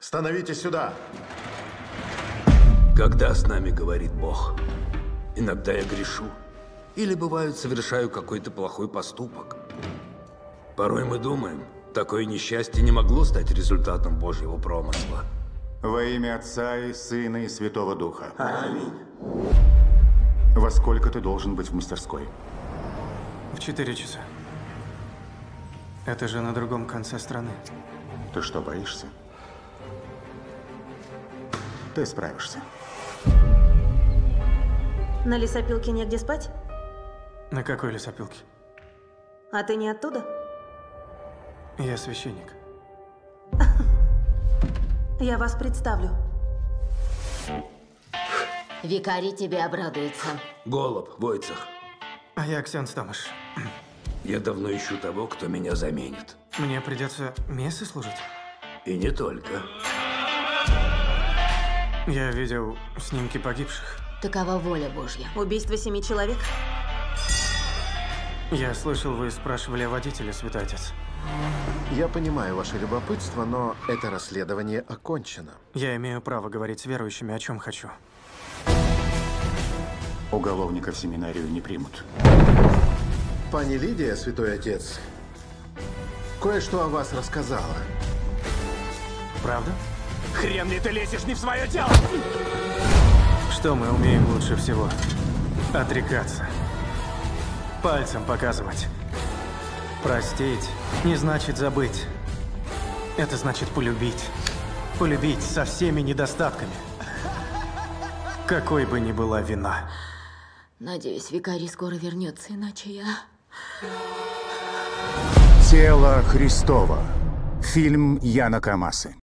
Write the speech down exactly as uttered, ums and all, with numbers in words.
Становитесь сюда. Когда с нами говорит Бог, иногда я грешу. Или, бывает, совершаю какой-то плохой поступок. Порой мы думаем, такое несчастье не могло стать результатом Божьего промысла. Во имя Отца и Сына и Святого Духа. Аминь. Во сколько ты должен быть в мастерской? В четыре часа. Это же на другом конце страны. Ты что, боишься? Ты справишься. На лесопилке негде спать? На какой лесопилке? А ты не оттуда? Я священник. Я вас представлю. Викарий тебе обрадуется. Голуб, Войцех. А я Ксенц Томаш. Я давно ищу того, кто меня заменит. Мне придется мессы служить? И не только. Я видел снимки погибших. Такова воля Божья. Убийство семи человек? Я слышал, вы спрашивали о водителе, Святой Отец. Я понимаю ваше любопытство, но это расследование окончено. Я имею право говорить с верующими, о чем хочу. Уголовника в семинарию не примут. Пани Лидия, Святой Отец, кое-что о вас рассказала. Правда? Хрен ли ты лезешь не в свое дело? Что мы умеем лучше всего? Отрекаться. Пальцем показывать. Простить не значит забыть. Это значит полюбить. Полюбить со всеми недостатками. Какой бы ни была вина. Надеюсь, викарий скоро вернется, иначе я... Тело Христово. Фильм Яна Камасы.